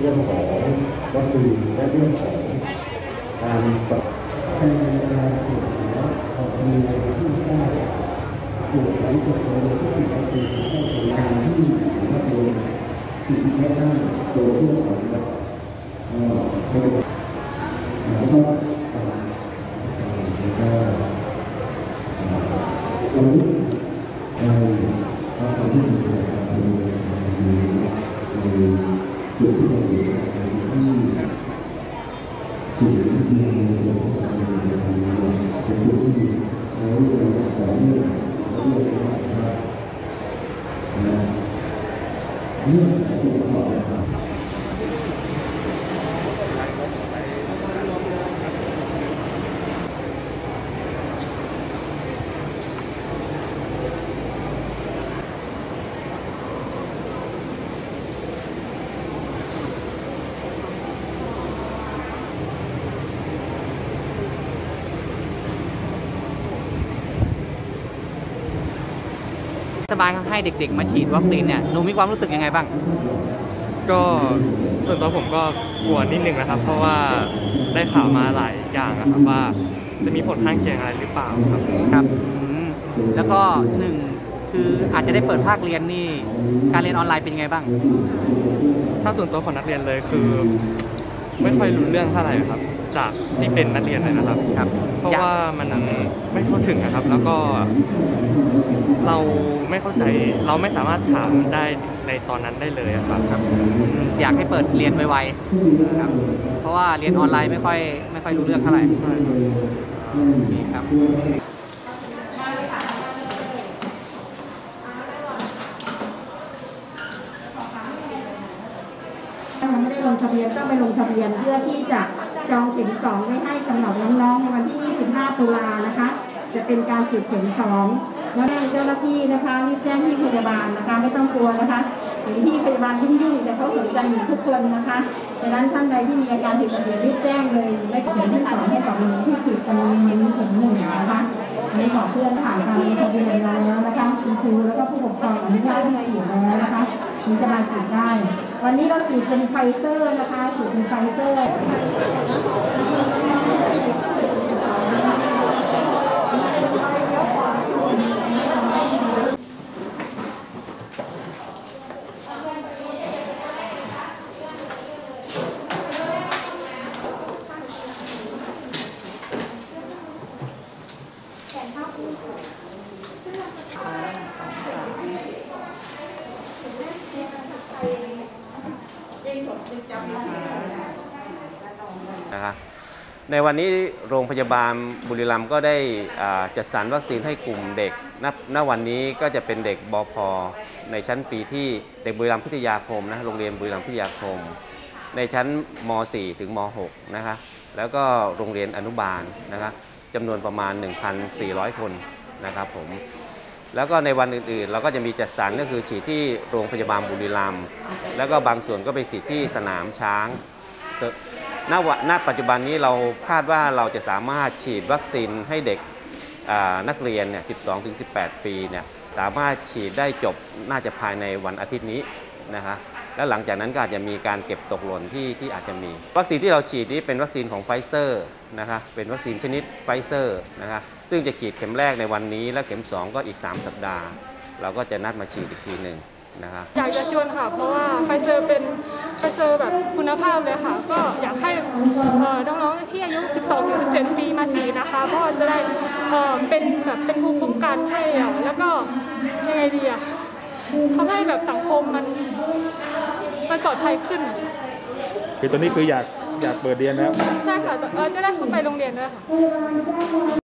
รื่องของวัคซีนและเรื่องของการในการตรวจแล้วออกมีในที่ได้ตรวจหลังจากเราที่ฉีดวัคซีนเข้าสู่การที่ว่าโดนฉีดแค่ด้านตัวเรื่องของแล้วก็ตรงนี้เราทำที่สุดในจุดที่เราอยู่ที่จุดที่เราเป็นจุดที่เราเรียนต่อเนื่องเราเรียนนะครับเรื่องที่เรารัฐบาลให้เด็กๆมาฉีดวัคซีนเนี่ยหนูมีความรู้สึกยังไงบ้างก็ส่วนตัวผมก็กลัวนิดนึงนะครับเพราะว่าได้ข่าวมาหลายอย่างนะครับว่าจะมีผลข้างเคียงอะไรหรือเปล่าครับแล้วก็หนึ่งคืออาจจะได้เปิดภาคเรียนนี่การเรียนออนไลน์เป็นยังไงบ้างถ้าส่วนตัวของนักเรียนเลยคือไม่ค่อยรู้เรื่องเท่าไหร่ครับจากที่เป็นนักเรียนเลยนะครับเพราะว่ามันไม่เข้าถึงนะครับแล้วก็เราไม่เข้าใจเราไม่สามารถถามได้ในตอนนั้นได้เลยครับอยากให้เปิดเรียนไวๆครับเพราะว่าเรียนออนไลน์ไม่ค่อยรู้เรื่องเท่าไหร่ใช่ครับยังไม่ได้ลงทะเบียนต้องไปลงทะเบียนเพื่อที่จะจองเข็ม2ไว้ให้สำหรับน้องๆในวันที่25 ตุลานะคะจะเป็นการฉีดเข็ม2แล้วเจ้าหน้าที่นะคะรีบแจ้งที่พยาบาลนะคะไม่ต้องกลัวนะคะเห็นที่พยาบาลยุ่งๆแต่เขาสนใจอยู่ทุกคนนะคะดังนั้นท่านใดที่มีอาการผิดปกติรีบแจ้งเลยไม่เข็มที่2ให้กับน้องที่ฉีดกันนี้เข็ม1นะคะอันนี้บอกเพื่อนผ่านทางทะเบียนแล้วนะคะคุณครูแล้วก็ผู้ปกครองอนุญาตให้ฉีดแล้วนะคะถึงจะมาฉีดได้วันนี้เราฉีดเป็นไฟเซอร์นะคะฉีดเป็นไฟเซอร์นะครับในวันนี้โรงพยาบาลบุรีรัมย์ก็ได้จัดสรรวัคซีนให้กลุ่มเด็กณวันนี้ก็จะเป็นเด็กบพ.ในชั้นปีที่เด็กบุรีรัมย์พิทยาคมนะโรงเรียนบุรีรัมย์พิทยาคมในชั้นม.4 ถึงม.6 นะคะแล้วก็โรงเรียนอนุบาลนะครับจำนวนประมาณ 1,400 คนนะครับผมแล้วก็ในวันอื่นๆเราก็จะมีจัดสรรก็คือฉีดที่โรงพยาบาลบุรีรัมย์แล้วก็บางส่วนก็ไปฉีดที่สนามช้างณปัจจุบันนี้เราคาดว่าเราจะสามารถฉีดวัคซีนให้เด็กนักเรียนเนี่ย 12-18 ปีเนี่ยสามารถฉีดได้จบน่าจะภายในวันอาทิตย์นี้นะคะแล้วหลังจากนั้นก็อาจจะมีการเก็บตกหล่นที่อาจจะมีวัคซีนที่เราฉีดนี้เป็นวัคซีนของไฟเซอร์นะคะเป็นวัคซีนชนิดไฟเซอร์นะคะซึ่งจะฉีดเข็มแรกในวันนี้และเข็ม2ก็อีก3 สัปดาห์เราก็จะนัดมาฉีดอีกทีหนึ่งอยากจะชวนค่ะเพราะว่าไฟเซอร์เป็นไฟเซอร์แบบคุณภาพเลยค่ะก็อยากให้น้องๆที่อายุ 12-17 ปีมาฉีดนะคะเพราะจะได้เป็นภูมิคุ้มกันให้แล้วก็ยังไงดีอะทำให้แบบสังคมมันปลอดภัยขึ้นคือตอนนี้คืออยากเปิดเรียนแล้วใช่ค่ะจะได้เข้าไปโรงเรียนด้วยค่ะ